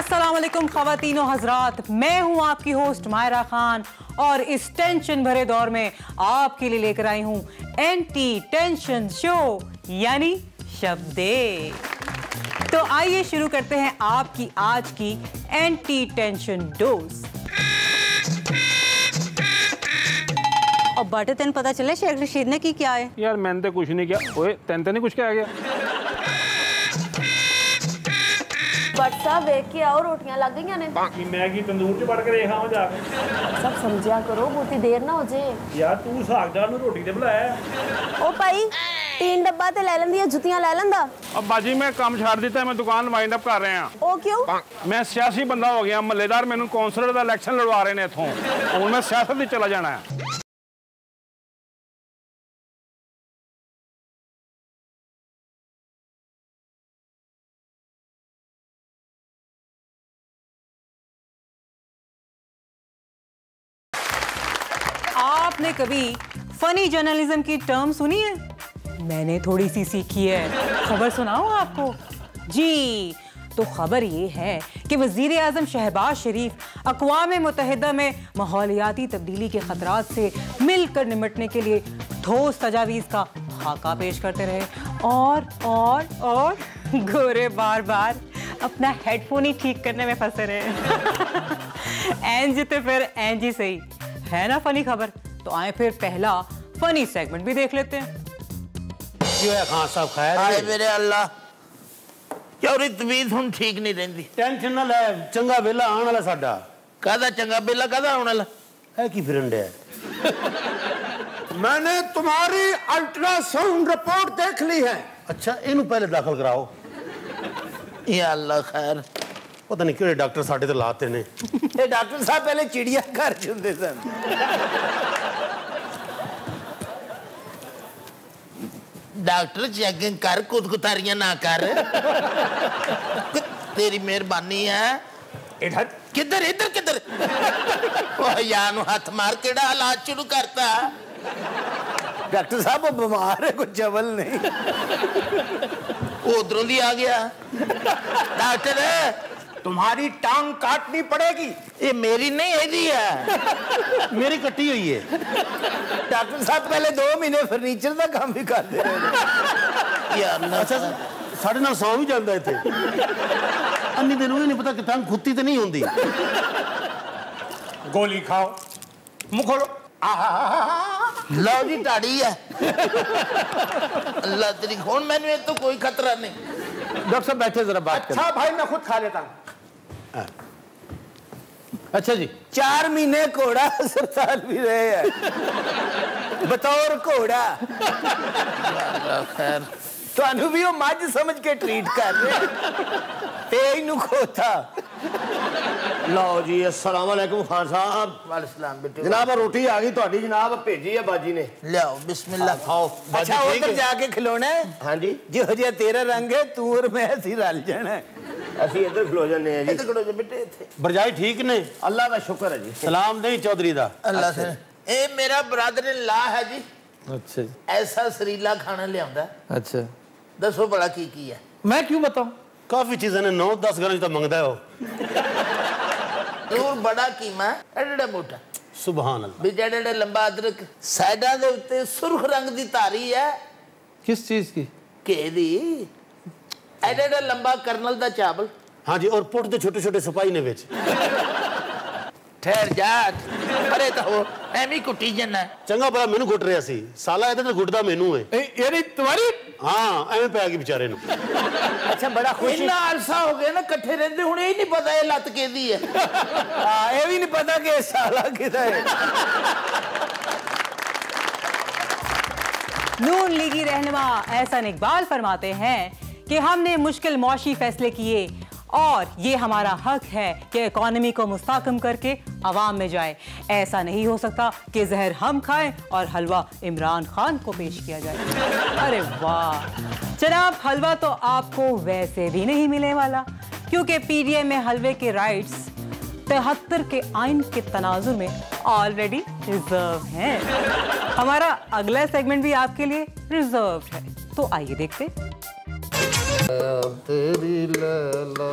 अस्सलाम वालेकुम ख़वातीनो हज़रात, मैं हूँ आपकी होस्ट मायरा खान और इस टेंशन भरे दौर में आपके लिए लेकर आई हूँ एंटी टेंशन शो यानी शब डे। तो आइए शुरू करते हैं आपकी आज की एंटी टेंशन डोज। और बाटे तेन पता चले शेख रशीद ने की क्या है? यार मैंने तो कुछ नहीं किया। ओए तेन तो नहीं कुछ क्या गया? साहब देख के आओ, रोटियां लग गई ने। बाकी मैगी तंदूर च बढ़ के देखा हो जाके। सब समझिया करो, बहुती देर ना हो जाए। यार तू सागदार नु रोटी ते बुलाया। ओ भाई 3 डब्बा ते ले लेंदी, जुतियां ले लेंदा। अब बाजी मैं काम छाड़ दिता, मैं दुकान वाइंड अप कर रहे हैं। ओ क्यों? मैं सियासी बंदा हो गया, महल्लेदार मैनू कौंसलर दा इलेक्शन लड़वा रहे ने इथों। हुण मैं सियासत विच चला जाना है। आपने कभी फनी जर्नलिज्म की टर्म सुनी है? मैंने थोड़ी सी सीखी है। खबर सुनाऊं आपको? जी, तो खबर ये है कि वज़ीर आज़म शहबाज शरीफ अक़वाम मुत्तहिदा में माहौलियाती तब्दीली के ख़तरात से मिलकर निपटने के लिए ठोस तजावीज़ का खाका पेश करते रहे और गोरे बार बार अपना हेडफोन ही ठीक करने में फंसे रहे। एंज तो फिर एंज ही सही है ना फनी खबर। तो आए फिर पहला फनी सेगमेंट भी देख लेते हैं। क्यों है खान साहब? खैर हाय मेरे अल्लाह, यार तबीयत हुण ठीक नहीं रहिंदी। टेंशन ना ले, चंगा वेला आने वाला साडा। कादा चंगा बेला कादा आने वाला है? की फिरन दे? मैंने तुम्हारी अल्ट्रासाउंड रिपोर्ट देख ली है। अच्छा, इनू पहले दाखिल कराओ। या अल्लाह खैर। पता नहीं किहड़े डॉक्टर साडे ते लाते ने। ये डॉक्टर साहब पहले चिड़िया घर च हुंदे सन। डॉक्टर चेकिंग कर, कुतारियां ना कर। तेरी मेहरबानी है। इधर किधर इधर किधर? यार नु हाथ मार केड़ा हालात शुरू करता। डॉक्टर साहब वो बीमार है, कुछ जबल नहीं। उधरों भी आ गया। डॉक्टर तुम्हारी टांग काटनी पड़ेगी। ये मेरी नहीं है, मेरी कट्टी हुई है। डॉक्टर साहब पहले 2 महीने फर्नीचर का काम भी करते रहे। अच्छा, साढ़े नाल 100 भी जाता इत्थे। अन्नी दिन नहीं पता कि टांग खुत्ती तो नहीं होंदी। गोली खाओ, मुंह खोलो। लो जी टाड़ी है। अल्लाह तेरी खून, मैंने तो कोई खतरा नहीं। डॉक्टर साहब बैठे जरा बात करें। अच्छा भाई मैं खुद खा लेता हूँ। अच्छा जी। 4 महीने घोड़ा अस्पताल भी रहे हैं बतौर घोड़ा। खैर थानू भी वो मझ समझ के ट्रीट कर रहे इनू खोता। लो जी, अस्सलाम वालेकुम खान साहब। वालेकुम बेटे। जनाब रोटी आ गई ਤੁਹਾਡੀ जनाब, भेजी है बाजी ने। लियाओ बिस्मिल्लाह खाओ। अच्छा उधर जाके खिलौना है। हाँ जी। जो जिहा तेरा रंग है तू और मैं ऐसी रल जाना है। ਅਸੀਂ ਇੱਧਰ ਖਲੋ ਜਾਂਦੇ ਆ ਜੀ। इधर खड़ो जो बेटे इथे। बरजाई ठीक ने? अल्लाह का शुक्र है जी। सलाम नहीं चौधरी दा। अल्लाह से। ए मेरा ब्रदर इन ला है जी। अच्छा जी। ऐसा सरीला खाना लियाउंदा। अच्छा, दसो बड़ा की है? मैं क्यों बताऊं? काफी चीजें ने 9-10 गरां तो मंगदा हो। दूर बड़ा कीमा एडा मोटा। सुभान अल्लाह। भी जेडे लंबा अदरक साइडा दे उत्ते सुर्ख रंग दी तारी है। किस चीज की? के दी एडा लंबा कर्नल दा चावल। हाँ जी, और पुट दे छोटे छोटे सिपाही ने विच। ठहर जा, अरे तो हो एमी कुटी जन्ना। चंगा भला मैनू गुट रहा सी, साला इधर तो गुटदा मैनू है। यानी तुम्हारी हाँ एवं पै गई बेचारे नू। अच्छा बड़ा खुश इतना अरसा हो गया ना कट्ठे रहंदे, हुण ये नहीं पता ये लत केदी है। हां ये भी नहीं पता कि साला किदा है। नून लीगी रहनुमा एहसान इकबाल फरमाते हैं कि हमने मुश्किल मौशी फैसले किए और ये हमारा हक है कि इकॉनमी को मुस्तहकम करके अवाम में जाए। ऐसा नहीं हो सकता कि जहर हम खाएं और हलवा इमरान खान को पेश किया जाए। अरे वाह जनाब, हलवा तो आपको वैसे भी नहीं मिलने वाला क्योंकि पीडीएम में हलवे के राइट्स 73 के आइन के तनाजुर में ऑलरेडी रिजर्व हैं। हमारा अगला सेगमेंट भी आपके लिए रिजर्व है, तो आइए देखते हैं। तेरी लैला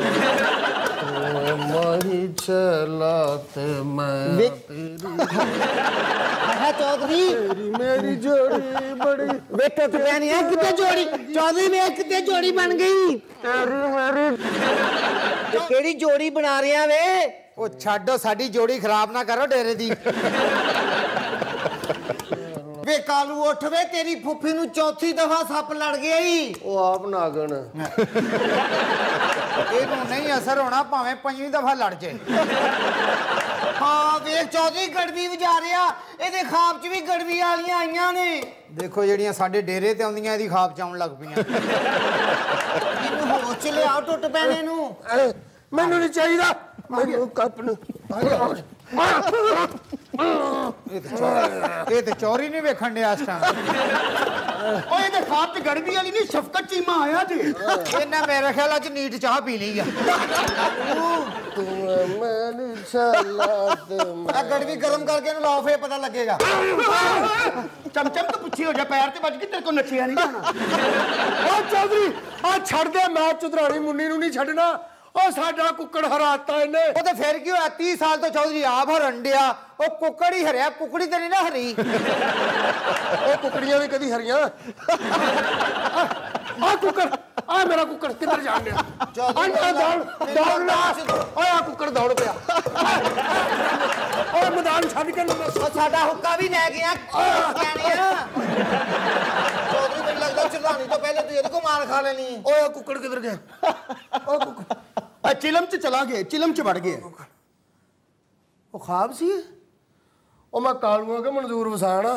माही चला ते मैं चौधरी मेरी जोड़ी बड़ी बेटा तो कहनी है कितने जोड़ी चौधरी में कितने जोड़ी बन गई तेरी मेरी केड़ी जोड़ी बना रहे हैं वे ओ छाड़ो साडी जोड़ी खराब ना करो डेरे दी वे कालू उठ वे तेरी फुफी नु चौथी दफा सप लड़ गया ही ओ आप नागन ਇਹਨੂੰ नहीं असर होना भावें पंजवीं दफा लड़ जाए हाँ वेख चौधरी गड़बी वजा रहा ਇਹਦੇ ਖਾਬ 'ਚ ਵੀ ਗੜਬੀ ਵਾਲੀਆਂ ਆਈਆਂ ਨੇ ਦੇਖੋ ਜਿਹੜੀਆਂ ਸਾਡੇ ਡੇਰੇ ਤੇ ਆਉਂਦੀਆਂ ਇਹਦੀ ਖਾਬ 'ਚ ਆਉਣ ਲੱਗ ਪਈਆਂ ਇਹਨੂੰ ਹੋਸ਼ 'ਚ ਲਿਆਓ ਟੁੱਟ ਪੈਣੇ ਨੂੰ ਮੈਨੂੰ ਨਹੀਂ ਚਾਹੀਦਾ ਮੈਨੂੰ ਕੱਪ ਨੂੰ ਇਹ ਤੇ ਚੋਰੀ ਨਹੀਂ ਵੇਖਣ ਡਿਆ ਇਸ ਟਾਈਮ ਓਏ ਇਹਦੇ ਖਾਬ 'ਚ ਗੜਬੀ ਵਾਲੀ ਨਹੀਂ ਸ਼ਫਕਤ ਚੀਮਾ ਆਇਆ ਜੀ ਇਹਨਾਂ ਮੇਰੇ ਖਿਆਲ 'ਚ ਨੀਟ ਚਾਹ ਪੀ ਲਈ ਆ मैंने चला ते ਆ ਗੜਬੀ ਗਰਮ ਕਰਕੇ ਇਹਨੂੰ ਲਾਓ ਫੇਰ ਪਤਾ ਲੱਗੇਗਾ चमचम तो पुछी हो जा पैर ते बज के तेरे को नचिया नहीं जाना ओ चौधरी आ छड़ दे मैं चुधरानी मुन्नी नु नहीं छड़ना ओ साडा कुक्कड़ हराता इने ਉਹ ਤੇ ਫਿਰ ਕੀ ਹੋਇਆ 30 ਸਾਲ ਤੋਂ ਚੌਧਰੀ ਆਪ ਹਰਨ ਡਿਆ ਉਹ ਕੁੱਕੜ ਹੀ ਹਰਿਆ ਕੁੱਕੜੀ ਤੇ ਨਹੀਂ ਨਾ ਹਰੀ ओ कुकड़ियां भी कदी हरियां आ कुक्कड़ आ मेरा कुक्कड़ किधर जान गया अंडा दौड़ ला ओए आ कुक्कड़ दौड़ पिया ओ मैदान छड़ के ਉਹ ਸਾਡਾ ਹੁੱਕਾ ਵੀ ਲੈ ਗਿਆ ਕਹਿਣਿਆ ਚੌਧਰੀ ਮੈਨੂੰ ਲੱਗਦਾ ਚੁਰਾਣੀ ਤੋਂ ਪਹਿਲੇ ਤੂੰ ਇਹਦੇ ਕੋ ਮਾਰ ਖਾ ਲੈਣੀ ओए कुक्कड़ किधर गया ओ कुक्कड़ चिलम च चला गए चिलम च बढ़ गए ओ ख्वाब सी ओ मैं कालूआ के मंजूर वसान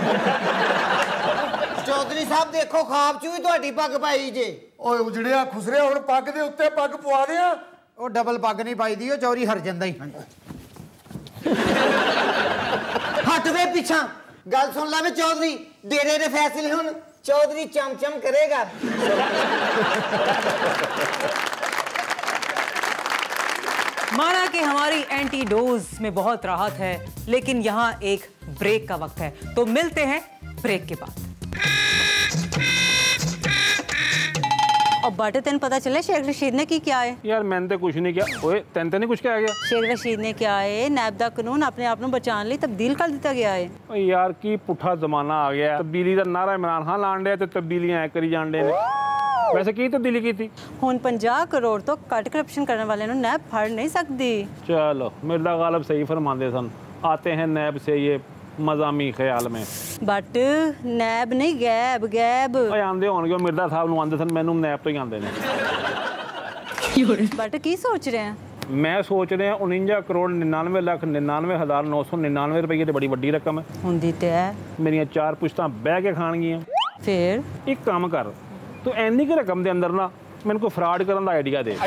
ਚੌਧਰੀ ਸਾਹਿਬ ਦੇਖੋ ਖਾਬ 'ਚ ਵੀ ਤੁਹਾਡੀ ਪੱਗ ਪਾਈ ਜੇ ਓਏ ਉਜੜਿਆ ਖੁਸਰਿਆ ਹੁਣ ਪੱਗ ਦੇ ਉੱਤੇ ਪੱਗ ਪਵਾ ਦਿਆਂ ਉਹ ਡਬਲ ਪੱਗ ਨਹੀਂ ਪਾਈਦੀ ਉਹ ਚੌਰੀ ਹਰ ਜਾਂਦਾ ਹੀ ਹਟ ਵੇ ਪਿੱਛਾ ਗੱਲ ਸੁਣ ਲੈ ਵੇ ਚੌਧਰੀ ਡੇਰੇ ਦੇ ਫੈਸਲੇ ਹੁਣ ਚੌਧਰੀ ਚਮਚਮ ਕਰੇਗਾ माना कि हमारी एंटी डोज में बहुत राहत है, लेकिन यहाँ एक ब्रेक का वक्त है, तो मिलते हैं ब्रेक के बाद। और बाटे तेन पता चले शेख रशीद ने की क्या है? यार मैंने तो कुछ नहीं किया। ओए तेन तो नहीं कुछ किया गया? शेख रशीद ने क्या है नैब दा कानून अपने आप को बचाने लिए तब्दील कर दिया गया है। ओए यार की पुठा जमाना आ गया। तब्दीली का नारा इमरान खान लान डे ते तब्दीलियां ऐ करी जान डे ने। वैसे की तब्दीली की थी? हुन 50 करोड़ तो कट करप्शन करने वाले नु नैब फड़ नहीं सकती। चलो मिर्जा गालिब सही फरमाते सन, आते हैं नैब से ये मजामी ख्याल में। बट नैब नहीं गैब गैब। ओए आंदे होणगे मिर्जा साहब नु आंदे सन, मैनू नैब तो ही आंदे ने। बट की सोच रहे हैं? मैं सोच रहा 49 करोड़ 99,99,999 रुपये तो बड़ी वड्डी रकम है। हुंदी ते है। मेरियां 4 पुश्तां बह के खाणगियां। फिर एक काम कर, तू इन्नी की रकम के अंदर ना मैंने कोई फ्रॉड करने का आइडिया दे।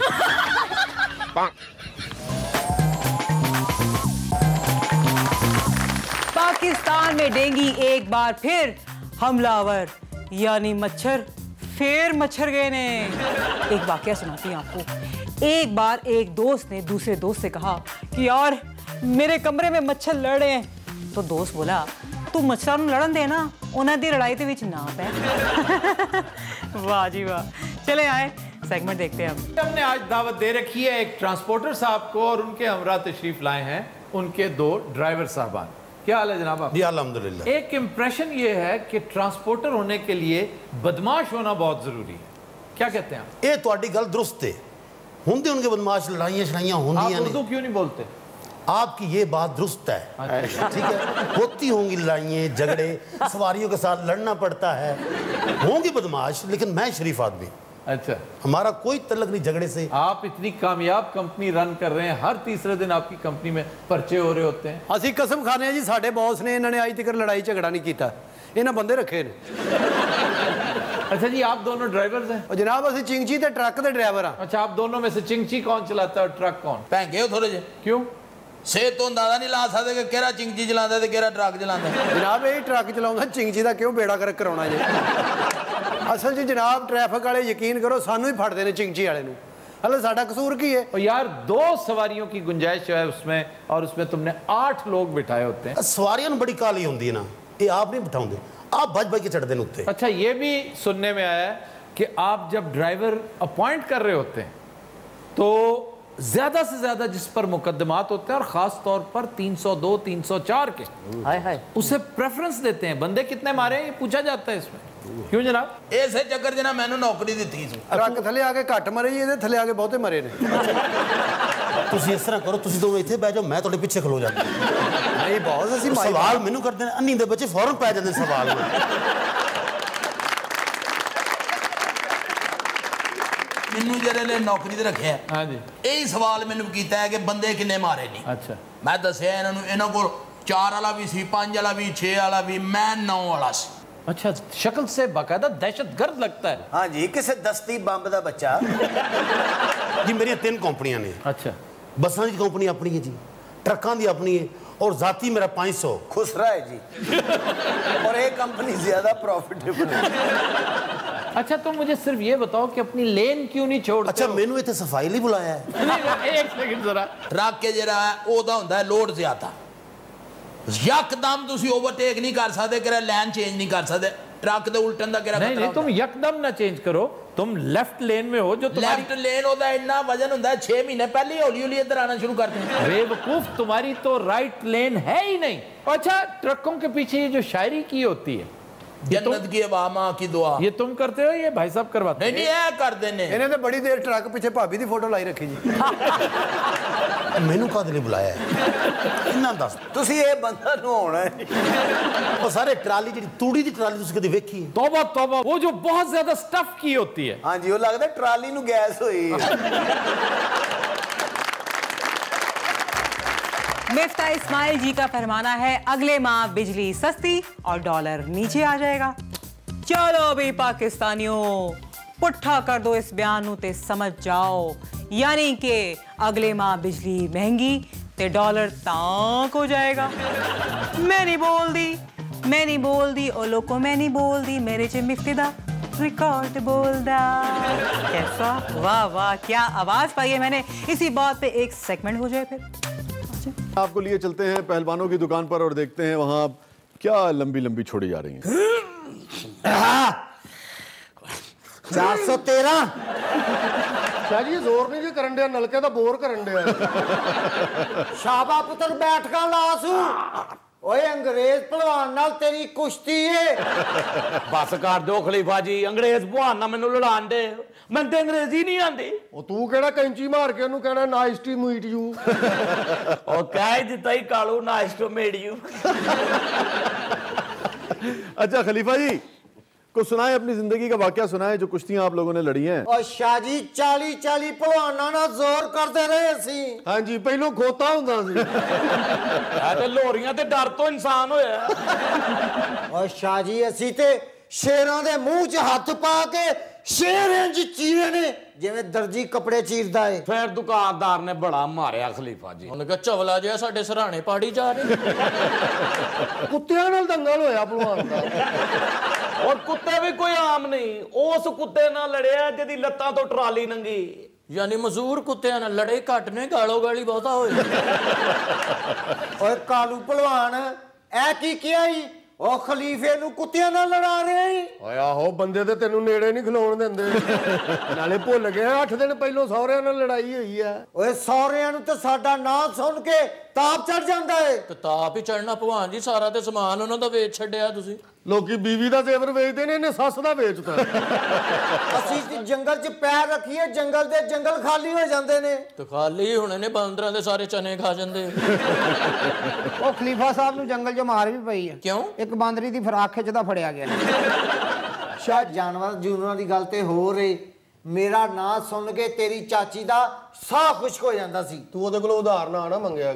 पाकिस्तान में डेंगू एक बार फिर हमलावर यानी मच्छर फिर मच्छर गए ने। एक वाकया सुनाती हूँ आपको। एक बार एक दोस्त ने दूसरे दोस्त से कहा कि यार मेरे कमरे में मच्छर लड़ रहे हैं। तो दोस्त बोला तू मच्छर लड़न दे ना, उन्हें दी लड़ाई के बीच ना पै। वाह जी वाह। चले आए सेगमेंट देखते हैं अब। हमने आज दावत दे रखी है एक ट्रांसपोर्टर साहब को और उनके हमरा तशरीफ लाए हैं उनके 2 ड्राइवर साहबान। क्या हाल है जनाब आप? जी अल्हम्दुलिल्लाह। एक इंप्रेशन ये है कि ट्रांसपोर्टर होने के लिए बदमाश होना बहुत जरूरी है, क्या कहते हैं आप? ये ਤੁਹਾਡੀ ਗੱਲ दुरुस्त है। होंगे उनके बदमाश लड़ाइयाँ शड़ाइयाँ होंगी। आप उर्दू क्यों नहीं बोलते? आपकी ये बात दुरुस्त है, ठीक है। होती होंगी लड़ाइयाँ झगड़े, सवारियों के साथ लड़ना पड़ता है, होंगे बदमाश, लेकिन मैं शरीफ आदमी। अच्छा, हमारा कोई तल्लक नहीं झगड़े से। आप इतनी कामयाब कंपनी रन कर रहे हैं, हर तीसरे दिन आपकी कंपनी में पर्चे हो रहे होते हैं। ਅਸੀਂ ਕਸਮ ਖਾਣੇ ਆ ਜੀ ਸਾਡੇ ਬੌਸ ਨੇ ਇਹਨਾਂ ਨੇ ਅੱਜ ਤੱਕ ਲੜਾਈ ਝਗੜਾ ਨਹੀਂ ਕੀਤਾ। ਇਹਨਾਂ ਬੰਦੇ ਰੱਖੇ ਨੇ। अच्छा जी, आप दोनों ड्राइवर्स हैं? ਉਹ ਜਨਾਬ ਅਸੀਂ ਚਿੰਗਚੀ ਤੇ ਟਰੱਕ ਦੇ ਡਰਾਈਵਰ ਆ। अच्छा, आप दोनों में से चिंगची कौन चलाता है और ट्रक कौन? भैंगे हो थोड़े जे क्यों? सेहत तो अंदाजा नहीं ला सकते कि केड़ा चिंगची चलाता है ते केड़ा ट्रक चलाता है। ਜਨਾਬ ਇਹ ਟਰੱਕ ਚਲਾਉਂਦਾ ਚਿੰਗਚੀ ਦਾ ਕਿਉਂ ਬੇੜਾ ਕਰਕ ਕਰਾਉਣਾ ਜੀ। ਅਸਲ 'ਚ ਜਨਾਬ ਟ੍ਰੈਫਿਕ ਵਾਲੇ ਯਕੀਨ ਕਰੋ ਸਾਨੂੰ ਹੀ ਫੜਦੇ ਨੇ ਚਿੰਗਚੀ ਵਾਲੇ ਨੂੰ। हलो साडा कसूर की है? और यार 2 सवारियों की गुंजाइश है उसमें, और उसमें तुमने 8 लोग बिठाए होते हैं। सवारियां बड़ी काली होंदी है ना, ये आप नहीं बिठाओगे, आप भज भज के चढ़ते हैं उत्ते। अच्छा, ये भी सुनने में आया है कि आप जब ड्राइवर अपॉइंट कर रहे होते हैं तो ज्यादा से ज्यादा जिस पर मुकदमात होते हैं और खास तौर पर 302, 304 के उसे प्रेफरेंस देते हैं। बंदे कितने मारे हैं ये पूछा जाता है इसमें। क्यों जनाब? ऐसे चक्कर जना मैंने नौकरी दी थी ट्रक थले आके घट मरे जी, थले आके बहुते मरे ने। ਤੁਸੀਂ ਇਸ ਤਰ੍ਹਾਂ ਕਰੋ, ਤੁਸੀਂ ਦੋਵੇਂ ਇੱਥੇ ਬਹਿ ਜਾਓ, ਮੈਂ ਤੁਹਾਡੇ ਪਿੱਛੇ ਖਲੋ ਜਾਂਦਾ। ਨਹੀਂ ਬਹੁਤ ਅਸੀਂ ਸਵਾਲ ਮੈਨੂੰ ਕਰਦੇ ਨੇ, ਅੰਨੀ ਦੇ ਬੱਚੇ ਫੌਰਨ ਪੈ ਜਾਂਦੇ ਸਵਾਲ ਨੂੰ। ਮੈਨੂੰ ਜਿਹੜੇ ਨੇ ਨੌਕਰੀ ਤੇ ਰੱਖਿਆ, ਹਾਂਜੀ, ਇਹੀ ਸਵਾਲ ਮੈਨੂੰ ਕੀਤਾ ਹੈ ਕਿ ਬੰਦੇ ਕਿੰਨੇ ਮਾਰੇ ਨੇ। ਅੱਛਾ, ਮੈਂ ਦੱਸਿਆ ਇਹਨਾਂ ਨੂੰ, ਇਹਨਾਂ ਕੋਲ 4 ਵਾਲਾ ਵੀ ਸੀ, 5 ਵਾਲਾ ਵੀ, 6 ਵਾਲਾ ਵੀ, ਮੈਂ 9 ਵਾਲਾ ਸੀ। अच्छा, शक्ल से बाकायदा दहशतगर्द लगता है। हाँ जी, किसी दस्ती बंब का बच्चा। जी मेरी 3 कंपनियां ने। अच्छा, बसां की कंपनी अपनी है जी, ट्रकों की अपनी है, और जाती मेरा 500। खुसरा है जी। और एक कंपनी ज्यादा प्रॉफिटेबल है। अच्छा, तो मुझे सिर्फ ये बताओ कि अपनी लेन क्यों नहीं छोड़ते? अच्छा, मैनू इत्थे सफाई लिए बुलाया है। एक सेकंड जरा। ट्रक के जरा ओदा होंदा है लोड ज्यादा, यकदम तुसी ओवरटेक नहीं कर सकते, करा लाइन चेंज नहीं कर सकते, ट्रक दे उल्टन दा करा नहीं, नहीं, तुम यकदम ना चेंज करो, तुम लेफ्ट लेन में हो जो तुम्हारी लेफ्ट लेन ओदा इतना वजन होंदा है, 6 महीने पहले ही हौली हौली इधर आना शुरू करते हैं। बेवकूफ, तुम्हारी तो राइट लेन है ही नहीं। अच्छा, ट्रकों के पीछे ये जो शायरी की होती है, जन्नत की हवा मां की दुआ, ये तुम करते हो, ये भाई साहब करवाते हैं? नहीं नहीं, कर देने इन्हें तो बड़ी देर ट्रक पीछे भाभी की फोटो लाई रखी जी। मैनू काहदे लिए बुलाया है इन्ना दस? तुसी ये बंदा नहाउणा है। ਉਹ ਸਾਰੇ ਟਰਾਲੀ ਜਿਹੜੀ ਤੂੜੀ ਦੀ ਟਰਾਲੀ ਤੁਸੀਂ ਕਦੇ ਵੇਖੀ? तौबा तौबा, वो जो बहुत ज्यादा स्टफ की होती है। हाँ जी, वो लगता है ट्राली नू गैस हुई। मिफ्ता इस्माइल जी का फरमाना है अगले माह बिजली सस्ती और डॉलर नीचे आ जाएगा। चलो भी पाकिस्तानियों, पुट्ठा कर दो इस बयान नू ते समझ जाओ, यानी कि अगले माह बिजली महंगी ते डॉलर ताक हो जाएगा। मैं नहीं बोल दी, मैं नहीं बोल दी, ओ लोगों मैं नहीं बोल दी, मेरे च मिफ्ती दा रिकॉर्ड बोलदा। कैसा? वाह वाह, क्या आवाज पाई है मैंने। इसी बात पे एक सेगमेंट हो जाए फिर। आपको लिए चलते हैं पहलवानों की दुकान पर और देखते हैं वहां क्या लंबी लंबी छोड़ी जा रही हैं। 413 क्या जी जोर नहीं जी करन दिया, नलके तो बोर करन दिया। शाबा पुत्र बैठ का लासू, ओए अंग्रेज भलवान नाल तेरी कुश्ती है। बस कर दो खलीफा जी, अंग्रेज भलवान ना मैनू लड़ान दे, मैं तो अंग्रेजी नहीं आती। ओ तू केड़ा कैंची मार के ओनू कहना नाइस टू मीट यू। और कह ही दिता ही Kalu, nice to meet you. अच्छा खलीफा जी, कुछ सुनाए, अपनी जिंदगी का वाकया सुनाए जो कुश्तियां आप लोगों ने लड़ी हैं। और शाह जी 40 भलवाना ना जोर करते रहे असी। हाँ जी, पहलों खोता हुंदा सी। ते लोरियां ते डर तो इंसान होया। और शाह जी असी ते शेरां दे मुंह च हाथ पा के शेर इंज चीरे ने जिवें दर्जी कपड़े चीरदा है। फिर दुकानदार ने बड़ा मारिया खलीफा जी, उन्हें कहा चवला जिहा साडे सराणे पाड़ी जा रहे। कुत्तियां नाल दंगल होया भलवान दा। और कुत्ते भी कोई आम नहीं, उस कुत्ते नाल लड़िया जिहदी लत्तां तो ट्राली नंगी। यानी मजूर कुत्तियां नाल लड़े घट ने, गालो गाली बहुता होए। ओए कालू भलवान, ऐ की किया ही? ओ खलीफे नू कुत्तियां नाल लड़ा रहे ही। ओए आहो, बंदे ते तेनू नेड़े नहीं खलोण दिंदे। नाले भुल गए 8 दिन पहलों सौहरिਆਂ ਨਾਲ लड़ाई हुई है। ओए सौहरिਆਂ ਨੂੰ ਤੇ ਸਾਡਾ ਨਾਂ ਸੁਣ ਕੇ ताप चढ़ जाता है। ਤੇ ਤਾਪ ਹੀ ਚੜਨਾ ਭਗਵਾਨ ਜੀ, ਸਾਰਾ ਤੇ ਸਮਾਨ ਉਹਨਾਂ ਦਾ ਵੇਚ ਛੱਡਿਆ ਤੁਸੀਂ। ਲੋਕੀ बीवी ਦਾ ਜ਼ੇਵਰ ਵੇਚਦੇ ਨੇ, ਇਹਨੇ ਸੱਸ ਦਾ ਵੇਚਦਾ। ਅਸੀਂ ਤੇ ਜੰਗਲ 'ਚ ਪੈਰ ਰੱਖੀਏ, ਜੰਗਲ ਦੇ ਜੰਗਲ ਖਾਲੀ ਹੋ ਜਾਂਦੇ ਨੇ। ਤੇ ਖਾਲੀ ਹੋਣੇ ਨੇ, ਬਾਂਦਰਾਂ ਦੇ ਸਾਰੇ ਚਨੇ ਖਾ ਜਾਂਦੇ। ਉਹ ਖਲੀਫਾ ਸਾਹਿਬ ਨੂੰ ਜੰਗਲ 'ਚ ਮਾਰ ਵੀ ਪਈ ਹੈ। ਕਿਉਂ? ਇੱਕ ਬਾਂਦਰੀ ਦੀ ਫਰਾਕ ਖਿੱਚਦਾ ਫੜਿਆ ਗਿਆ। ਸ਼ਾਇਦ ਜਾਨਵਰ ਜੂਨਰਾਂ ਦੀ ਗੱਲ ਤੇ ਹੋ ਰਹੀ। ਮੇਰਾ ਨਾਂ ਸੁਣ ਕੇ ਤੇਰੀ ਚਾਚੀ ਦਾ ਸਾਹ ਖੁਸ਼ਕ ਹੋ ਜਾਂਦਾ ਸੀ। ਤੂੰ ਉਹਦੇ ਕੋਲੋਂ ਉਧਾਰ ਨਾ ਮੰਗਿਆ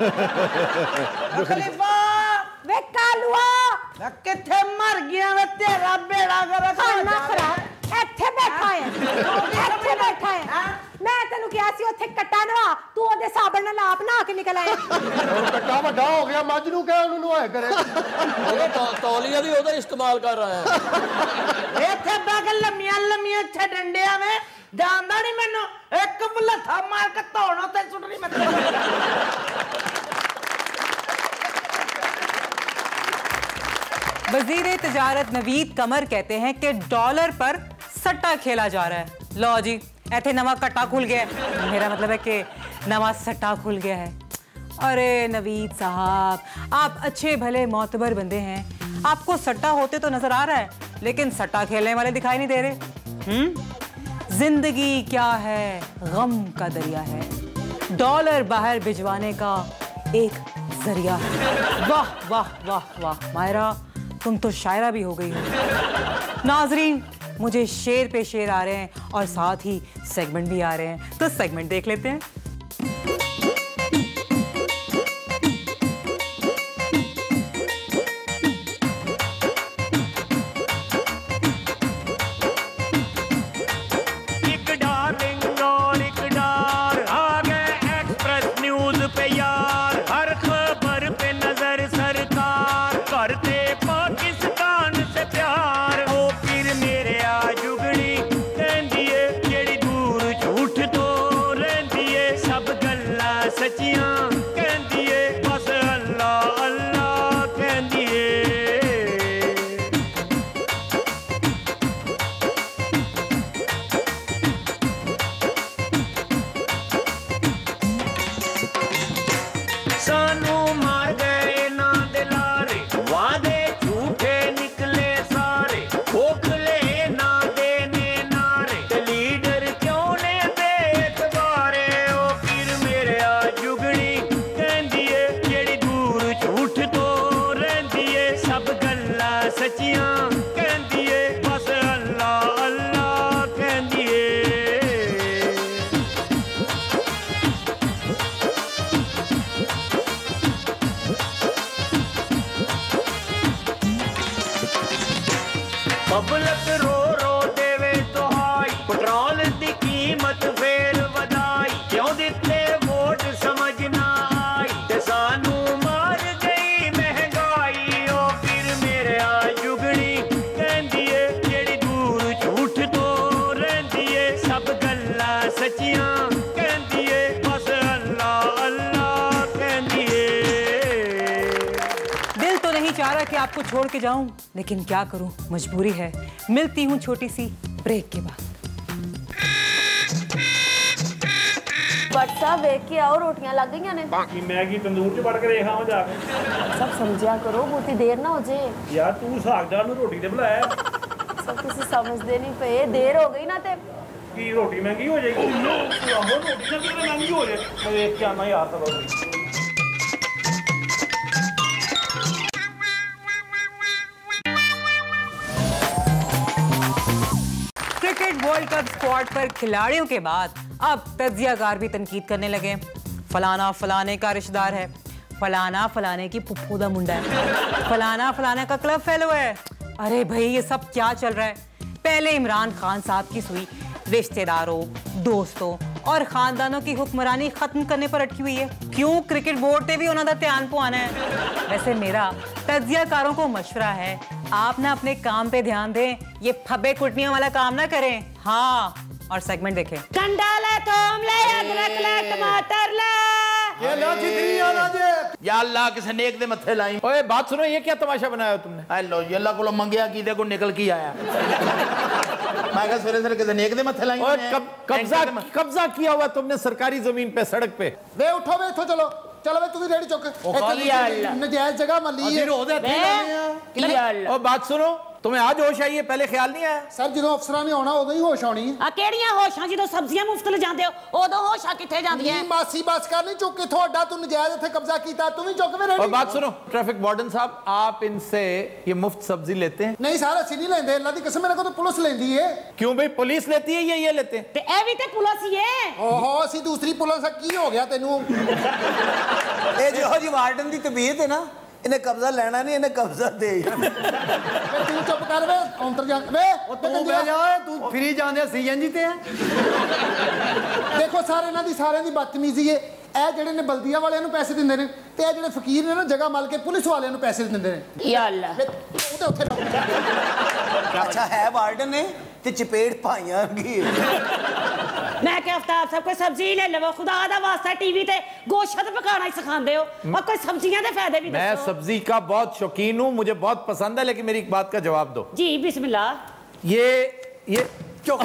ਕਰ। ਖਲੀਫਾ ਵੇ ਕਾਲੂਆ, ਮੈਂ ਕਿੱਥੇ ਮਰ ਗਿਆ ਵੇ, ਤੇਰਾ ਬੇੜਾ ਕਰ ਖਾਣਾ ਖਰਾਬ ਇੱਥੇ ਬੈਠਾ ਹੈ, ਇੱਥੇ ਬੈਠਾ ਹੈ। ਮੈਂ ਤੈਨੂੰ ਕਿਹਾ ਸੀ ਉੱਥੇ ਕੱਟਾ ਨਵਾ, ਤੂੰ ਉਹਦੇ ਸਾਬਣ ਨਾਲ ਆਪ ਨਹਾ ਕੇ ਨਿਕਲ ਆਇਆ। ਹੁਣ ਕੱਟਾ ਵੱਡਾ ਹੋ ਗਿਆ, ਮੱਝ ਨੂੰ ਕਹਿ ਉਹਨੂੰ ਨਹਾਏ ਕਰੇ। ਉਹ ਤੌਲੀਆ ਵੀ ਉਹਦਾ ਇਸਤੇਮਾਲ ਕਰ ਰਹਾ ਹੈ। ਇੱਥੇ ਬੈਗ ਲੰਮੀਆਂ ਲੰਮੀਆਂ ਇੱਥੇ ਡੰਡਿਆਂ ਵੇ, ਜਾਣਦਾ ਨਹੀਂ ਮੈਨੂੰ, ਇੱਕ ਬਲੱਥਾ ਮਾਰ ਕੇ ਧੌਣਾ ਤੇ ਸੁੱਟਣੀ ਮੈਂ। वजीर तिजारत नवीद कमर कहते हैं कि डॉलर पर सट्टा खेला जा रहा है। लो जी, ऐथे नवा कट्टा खुल गया है। मेरा मतलब है कि नवा सट्टा खुल गया है। अरे नवीद साहब, आप अच्छे भले मोतबर बंदे हैं, आपको सट्टा होते तो नजर आ रहा है, लेकिन सट्टा खेलने वाले दिखाई नहीं दे रहे। जिंदगी क्या है, गम का दरिया है, डॉलर बाहर भिजवाने का एक जरिया है। वाह वाह वाह वाह मायरा, तुम तो शायरा भी हो गई हो। नाजरीन, मुझे शेर पे शेर आ रहे हैं और साथ ही सेगमेंट भी आ रहे हैं, तो सेगमेंट देख लेते हैं। कि आपको छोड़ के जाऊं, लेकिन क्या करूं, मजबूरी है। मिलती हूं छोटी सी ब्रेक के बाद। बट्टा देख के आओ, रोटियां लग गई ने। बाकी मैगी तंदूर च बढ़ के देखा हो जाके। सब समझिया करो, बहुती देर ना हो जाए। यार तू सागदार ਨੂੰ ਰੋਟੀ ਤੇ ਬੁਲਾਇਆ। सब किसी समझदे नहीं पे, देर हो गई ना ते की रोटी महंगी हो जाएगी। आहो रोटी ना कितनी महंगी हो जाए। मैं देख के आना यार सब। क्रिकेट वर्ल्ड कप स्क्वाड पर खिलाड़ियों के बाद अब तज्जियाकार भी तनकीद करने लगे। फलाना फलाने का रिश्तेदार है, फलाना फलाने की पुप्पू दा मुंडा है, फलाना फलाने का क्लब फेलो है। अरे भाई ये सब क्या चल रहा है? पहले इमरान खान साहब की सुई रिश्तेदारों, दोस्तों और खानदानों की हुक्मरानी खत्म करने पर अटकी हुई है। क्यों क्रिकेट बोर्ड पे भी उन्होंने ध्यान पाना है। वैसे मेरा तज्जियाकारों को मशवरा है, आप ना अपने काम पे ध्यान दें, ये फब्बे कुटनियों वाला काम ना करें। हाँ, और सेगमेंट देखें। कंडा ले, थोम ले, अदरक ले, टमाटर ले। ये ला जितनी आना जे। या अल्लाह किसे नेक दे मथे लाई। ओए बात सुनो, ये क्या तमाशा बनाया तुमने? हेलो, ये अल्लाह को मंगया की देखो निकल की आया। मैं कहा सवेरे सवेरे किसे नेक दे मथे लाई। ओए कब्जा किया हुआ तुमने सरकारी जमीन पे, सड़क पे। वे उठो, वे इथों चलो चलो वे तुसी रेडी चुक। नजायज जगह मल्ली है। ओ बात सुनो, तुम्हें आज होश आई है, पहले ख्याल नहीं आया? सर जो अफसरां ने आना उदों ही होश आनी है। आ केड़ियां होशां जो सब्जियां मुफ्त ले जांदे हो उदों होशां किथे जांदियां? मासी बस कर, नहीं चुक के थोड़ा तू नजायज इथे कब्जा कीता, तू भी चुक वे रेडी। और बात सुनो, ट्रैफिक वार्डन साहब, आप इनसे ये मुफ्त सब्जी लेते हैं? नहीं सर, असि नहीं लेंदे, अल्लाह दी कसम मेरे को तो पुलिस लेंदी है। क्यों भाई, पुलिस लेती है या ये लेते हैं? ते ए भी ते पुलिस ही है। ओहो, असि दूसरी पुलिस की हो गया तेनू? ए जो जी वार्डन दी तबीयत है ना, इन्हें कब्जा लेना नहीं, इन्हें कब्जा दे। तू चुप कर वे, अंतर जा वे, तू बह जा, तू फ्री जांदे सीएनजी ते है। देखो सर, इन्हां दी सारिਆਂ ਦੀ बदतमीजी है। ਇਹ ਜਿਹੜੇ ਨੇ ਬਲਦੀਆ ਵਾਲਿਆਂ ਨੂੰ ਪੈਸੇ ਦਿੰਦੇ ਨੇ ਤੇ ਇਹ ਜਿਹੜੇ ਫਕੀਰ ਨੇ ਨਾ ਜਗ੍ਹਾ ਮਲ ਕੇ ਪੁਲਿਸ ਵਾਲਿਆਂ ਨੂੰ ਪੈਸੇ ਦਿੰਦੇ ਨੇ। ਯਾ ਅੱਲਾ, ਉਹ ਤੇ ਉੱਥੇ अच्छा है वार्डन ने ते चपेट पाइयां की। मैं क्या आफ्ताब सब कोई सब्जी ले लो, खुदा दा वास्ता टीवी ते गोश्त पकाना ही सिखांदे हो और कोई सब्जियां दे फायदे भी दसो। मैं सब्जी का बहुत शौकीन हूँ, मुझे बहुत पसंद है, लेकिन मेरी एक बात का जवाब दो। जी बिस्मिल्लाह। ये ये चुप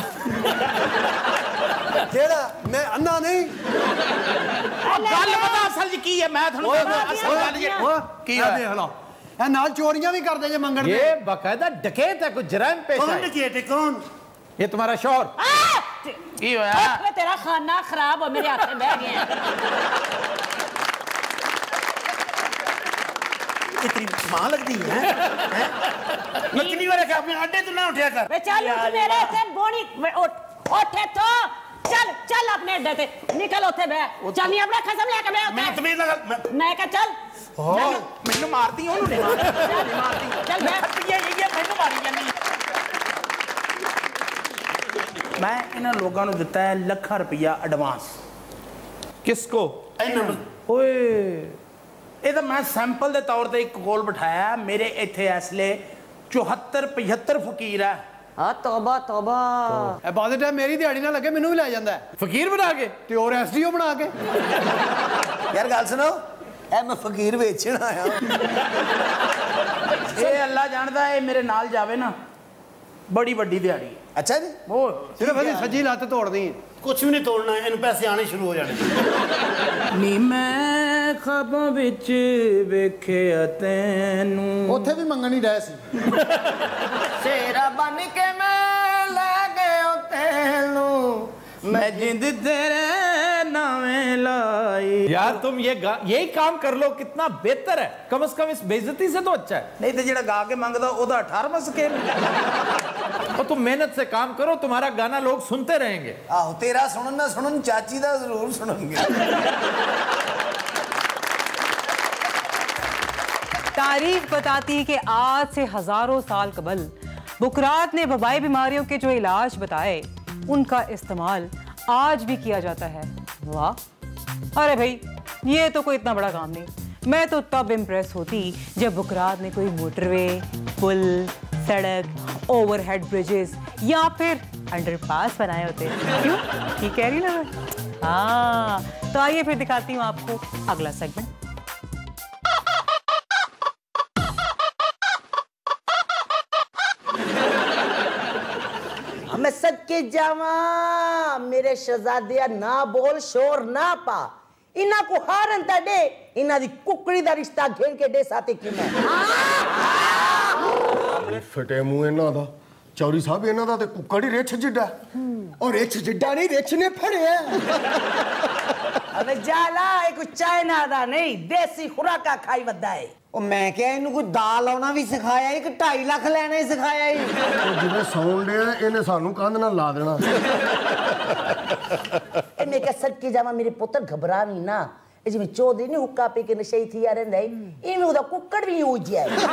केड़ा मैं अन्ना नहीं गल पता असल जी की है मैं थानू असल गल जी की है देख लो ए नाल चोरियां भी करदे जे मंगण ये बाकायदा डकैत है, कोई जराइम पेश कौन है। डकैत है कौन? ये तुम्हारा शौहर। की होया तेरा खाना खराब हो मेरे हाथ में बह गया इतनी मां लगती है मैं कितनी बार कहा अपने अड्डे तो ना उठा कर। वे चल उठ मेरे से बोनी उठे तो चल चल अपने अड्डे से निकल उठे बे चल नहीं अपना कसम लेके बे मैं तुम्हें लगा मैं कह चल मैनू मारती ओनू नहीं मारती चल बे ये मैनू मारी जानी मैं इन्हां लोगों ने दिता है लाख रुपया एडवांस। किसको? ओए ये तो मैं सैंपल के तौर पर एक कोल बिठाया मेरे इत्थे इसले 74-75 फकीर है। हाँ तौबा तौबा ए बाद टाइम मेरी दिहाड़ी ना लगे मैनू भी ले जांदा है फकीर बना के ते और एसडीओ बना के यार गल सुनो ए मैं फकीर बेचण आया ये अल्लाह जानता है मेरे नाल जावे ना बड़ी बड़ी दिहाड़ी। अच्छा जी वो सिर्फ अभी सज्जी लत्त तोड़नी है कुछ भी नहीं तोड़ना है इन पैसे आने शुरू हो जाने। नी मैं ख्वाबों विच वेखिया तैनू ਉੱਥੇ ਵੀ ਮੰਗਣ ਹੀ ਰਹੇ ਸੀ शेरा बन के मैं ले गयो तेनू मैं जिंद तेरे नावे लाई। यार तुम यही काम कर लो, कितना बेहतर है। कम से कम इस बेइज्जती से तो अच्छा है। नहीं तो जेड़ा गा के मंगदा ओदा 18वां स्केल। और तुम मेहनत से काम करो, तुम्हारा गाना लोग सुनते रहेंगे। आहो तेरा सुनन ना सुनन चाची दा जरूर सुनेंगे। तारीख बताती है कि आज से हजारों साल कबल बुकरात ने वबाई बीमारियों के जो इलाज बताए उनका इस्तेमाल आज भी किया जाता है। वाह! अरे भाई ये तो कोई इतना बड़ा काम नहीं। मैं तो तब इम्प्रेस होती जब बुकरात ने कोई मोटरवे, पुल, सड़क, ओवरहेड ब्रिजेस या फिर अंडरपास बनाए होते। क्यों? ठीक कह रही ना मैं? हाँ, तो आइए फिर दिखाती हूँ आपको अगला सेगमेंट। मैं सदके जावा मेरे शहजादिया ना बोल शोर ना पा इना को हारन ता दे इना दी कुकड़ी दा रिश्ता घेन के दे साथे की मैं फटे मुंह इना दा चौरी साहब इना दा ते कुकड़ी रेछ जिड्डा और रेछ जिड्डा नहीं रेछ ने फड़िया अबे जाला एक चाइना दा नहीं देसी खुराका खाई वदा है ओ मैं क्या इनु कोई दाल लाना भी सिखाया एक 2.5 लाख लेना ही सिखाया ही जिवे साउंड है इने सानू कंध ना ला देना ए मैं क्या सदके जावा मेरे पुत्र घबरा नहीं ना ए जिਵੇਂ चौधरी ने हुक्का पी के नशे थी आ रहंदा है इनु दा कुकड़ भी हो जाए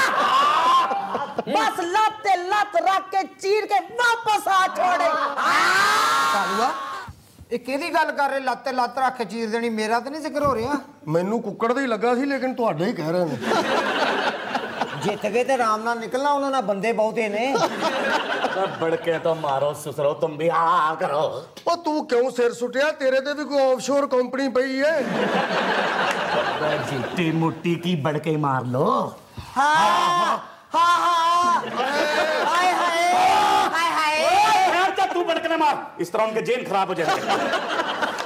बस लाते लात रख के चीर के वापस आ छोड़े कालूआ ये केदी गल कर रहे लाते लात रख के चीर देनी मेरा तो नहीं जिक्र हो रहा मैनू कुकड़ दा ही लगा सी लेकिन तुहाडे ही कह रहे ने जित गए तो आराम नाल निकलना उन्होंने बंदे बहुते ने बड़के तो मारो ससुरो तुम भी हाँ करो ओ तू क्यों सिर सुटिया तेरे ते भी कोई ऑफशोर कंपनी पई है जीटी मुट्टी की बड़के मार लो हाँ हाँ हाँ हाय हाय हाय हाय तू बड़के मार इस तरह उनके जेन खराब हो जाएंगे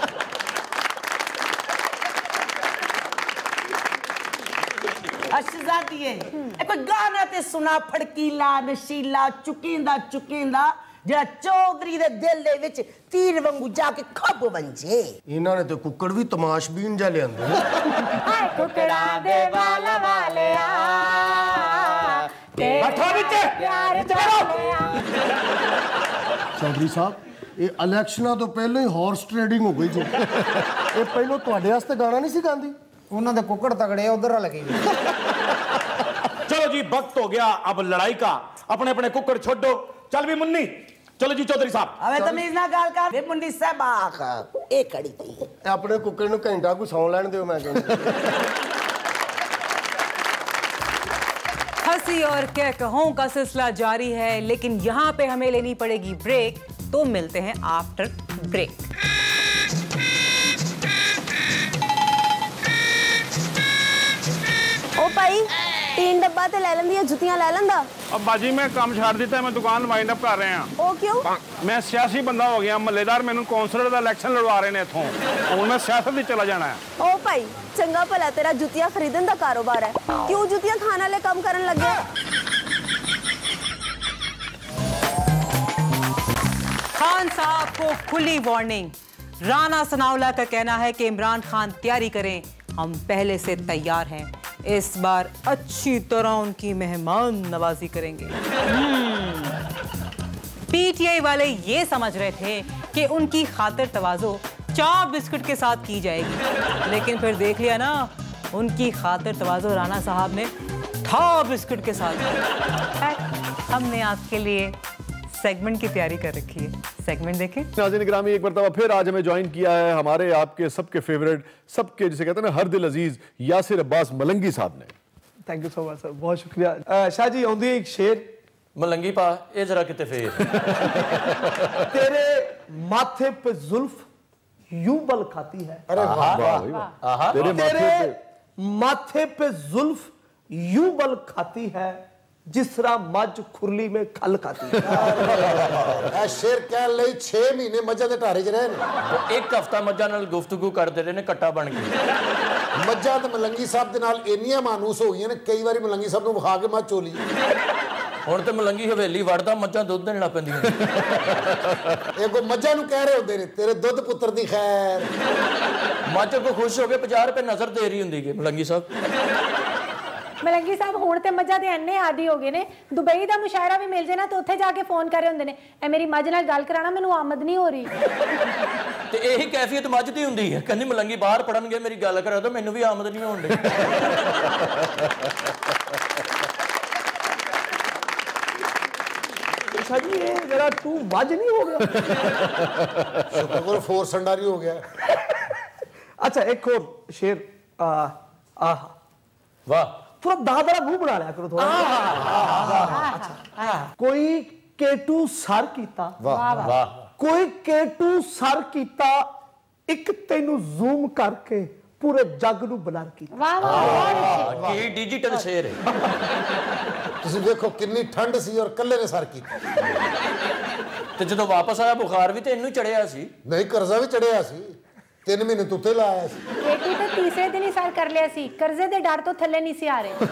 अशजादी है कोई गाना ते सुना फड़कीला नशीला चुकिंदा चुकिंदा जेड़ा चौधरी दे दिल दे विच तीर वांगू जाके खब वंजे इन्हां ने ते कुकड़ भी तमाशबीन जा लियांदे हाय कुकड़ा दे वाला वालिया बैठो नीचे चौधरी साहब ये इलेक्शनां तो पहले ही हॉर्स ट्रेडिंग हो गई जो ये पहलो तुहाडे वास्ते गाना नहीं सी गांदी उन्होंने कुकड़ तगड़े उधर लगे चलो जी वक्त हो गया अब लड़ाई का अपने अपने कुकड़ छोड़ो चल भी मुन्नी चलो जी चौधरी साहब अबे तमीज ना गाल कर वे मुंडी साहब आख ए खड़ी थी अपने कुकड़ नु घंटा को सौं लेने दियो मैं कहंदा हंसी और कहकहों का सिलसिला जारी है लेकिन यहाँ पे हमें लेनी पड़ेगी ब्रेक तो मिलते हैं आफ्टर ब्रेक। ओ भाई 3 डब्बा ते ले लेंदी जुतियां ले लेंदा अब बाजी मैं काम छाड़ दिता है, मैं दुकान वाइंड अप कर रहे हैं। ओ क्यों? मैं सियासी बंदा हो गया, महल्लेदार मैंने कौंसलर का इलेक्शन लड़वा रहे हैं इथों, और मैं सियासत ही चला जाना है। ओ भाई चंगा भला तेरा जुतियां खरीदन का कारोबार है, क्यों जुतियां खाने वाले कम करन लग गया? खान साहब को खुली वार्निंग। राना सनाउल्लाह का कहना है कि इमरान खान तैयारी करें, हम पहले से तैयार हैं, इस बार अच्छी तरह उनकी मेहमान नवाजी करेंगे। पीटीआई वाले ये समझ रहे थे कि उनकी खातिर तवाज़ो चाप बिस्कुट के साथ की जाएगी, लेकिन फिर देख लिया ना, उनकी खातिर तवाज़ो राना साहब ने था बिस्कुट के साथ। हमने आपके लिए सेगमेंट की तैयारी कर रखी है, सेगमेंट देखें। नाज़रीन गिरामी, एक मरतबा फिर आज हमें ज्वाइन किया है हमारे आपके सबके फेवरेट, सबके जिसे कहते हैं ना हर दिल अजीज, यासिर अब्बास मलंगी साहब ने। Thank you so much sir, बहुत शुक्रिया। शाह जी आउंदी एक शेर मलंगी पा ये जरा किते फेर तेरे माथे पे जुल्फ यूं बल खाती है। अरे वाह, तेरे माथे पे जुल्फ यूं बल खाती है जिस तरह मज खुरली में खल खाती है। शेर कह ले 6 महीने मज्जां दे ढारे च रहे ने, एक हफ्ता मज्जां नाल गुफ्तगू करते रहे ने, कट्टा बन गई। मज्जां ते मलंगी साहब दे नाल इंनियां मानूस हो गई ने, कई बारी मलंगी साहब नूं विखा के मज चोली। हुण ते मलंगी हवेली वड़दा मज्जां दुੱਧ देण लग पैंदियां। एगो मज्जां नूं कह रहे होंदे ने तेरे दुੱਧ पुੱਤਰ दी खैर। मज को खुश हो के 50 रुपए नजर दे रही हुंदी है मलंगी साहब। मलंगी साहब हुण ते मज्जां दे अन्ने आदी हो गए ने, दुबई दा मुशायरा भी मिल जाए ना तो उत्थे जाके फोन करे हुंदे ने, ए मेरी मज नाल गल कराना, मैनू आमद नहीं हो रही। ते यही कैफियत मज दी हुंदी है, कहंदी मलंगी बाहर पढ़नगे मेरी गल करा दो, मैनू भी आमद नहीं होण दी। शाह जी ये जरा तू मज नहीं हो गया? शुक्र करो फोर संडारी हो गया। अच्छा एक और शेर, वाह, थोड़ा दादरा मुंह बना लिया करो थोड़ा। कोई केटू सर कीता, वाह, कोई केटू सर कीता, एक तेनू जूम करके पूरे जग नू ब्लर कीता। वाह वाह, की डिजिटल शेर है। तुसी देखो कितनी ठंड सी और कल्ले ने सर कीता। ते जदों वापस आया बुखार भी ते इन्नू चढ़िया सी। नहीं कर्जा भी चढ़िया सी, 3 महीने तुते लाया सी। बेटी तो तीसरे दिन ही सर कर लिया सी, कर्जे दे डर तो थल्ले नहीं सी आ रहे।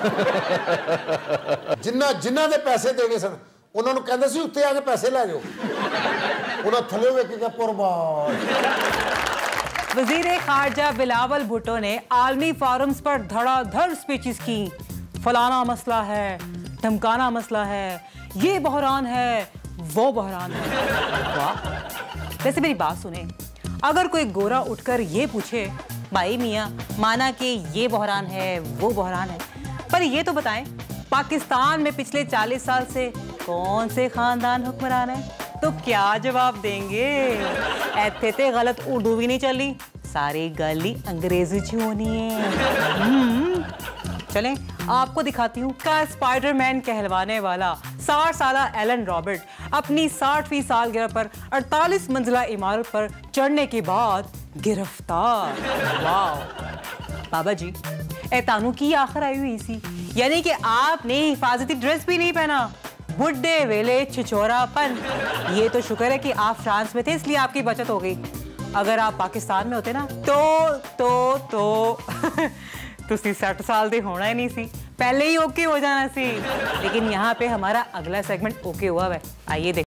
जिन्ना दे पैसे देने सन उन्होंने कहते सी उत्ते आके पैसे ले जाओ, उन्होंने थल्ले वेख के पुरबाद। वजीर खारजा बिलावल भुट्टो ने आलमी फोरम्स पर धड़ाधड़ स्पीचेस की, फलाना मसला है, धमकाना मसला है, ये बहरान है, वो बहरान है। वाह। वैसे मेरी बात सुने, अगर कोई गोरा उठकर ये पूछे भाई मियाँ माना कि ये बहरान है वो बहरान है, पर ये तो बताएं पाकिस्तान में पिछले 40 साल से कौन से खानदान हुक्मरान है, तो क्या जवाब देंगे? ऐथे ते गलत उर्दू भी नहीं चली, सारी गाली अंग्रेजी च होनी है। चलें आपको दिखाती हूँ क्या स्पाइडरमैन कहलवाने वाला 60 साला एलन रॉबर्ट अपनी 60वीं सालगिरह पर 48 मंजिला इमारत पर चढ़ने के बाद गिरफ्तार। वाह बाबा जी, एतानू की आखिर आई हुई सी, यानी कि आपने हिफाजती ड्रेस भी नहीं पहना, बुड्ढे वेले छिछोरापन। ये तो शुक्र है कि आप फ्रांस में थे इसलिए आपकी बचत हो गई, अगर आप पाकिस्तान में होते ना तो तुसी 60 साल दे होना ही नहीं सी, पहले ही ओके हो जाना सी। लेकिन यहाँ पे हमारा अगला सेगमेंट ओके हुआ है, आइए देख।